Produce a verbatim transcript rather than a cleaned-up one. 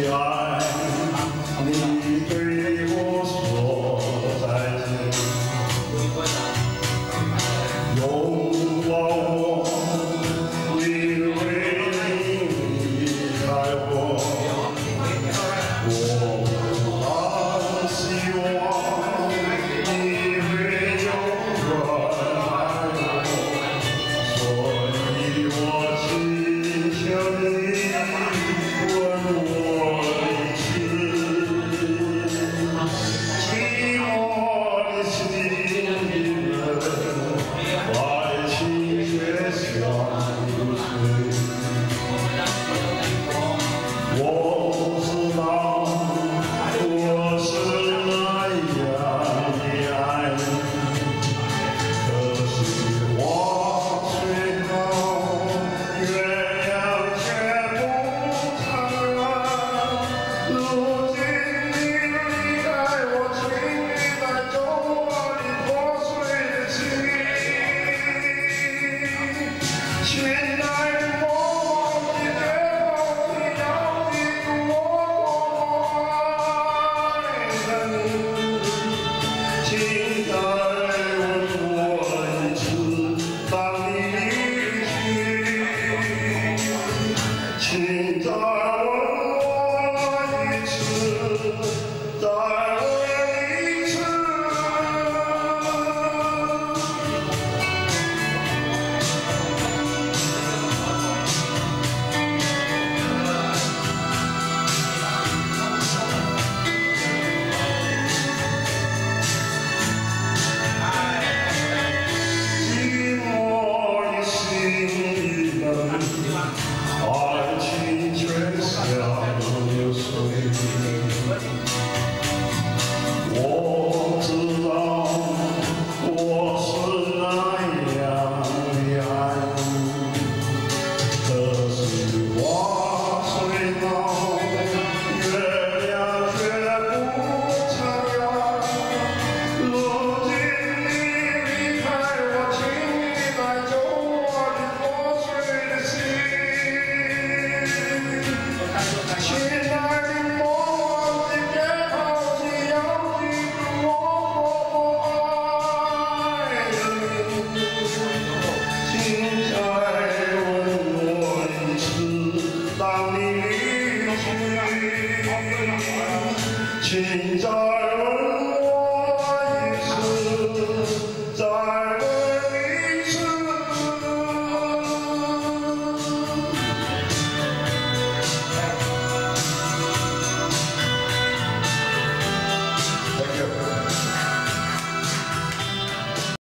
爱，你对我说再见，拥抱我，你会离开我，我多希望你会永远爱我，所以我请求你。 请再问我一次，再问一次。寂寞的心已冷。 爱情却像流水，我知道我是那样的爱你，可是花虽高，月亮却不曾圆。如今你离开我，请你带走我的破碎的心。 亲爱的，莫忘记别抛弃，要记住我爱你。请再问我一次，当你离去，请再。